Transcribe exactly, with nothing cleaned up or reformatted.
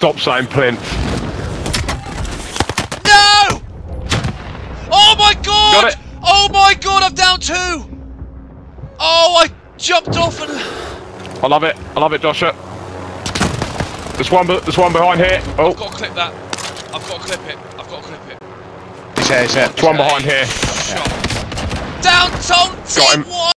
Stop saying plinth. No! Oh my god! Got it. Oh my god, I'm down two! Oh, I jumped off and... I love it. I love it, Joshua. There's one, there's one behind here. Oh. I've got to clip that. I've got to clip it. I've got to clip it. He's here, he's here. There's one behind here. Shot. Down, Tom, Got him. team one!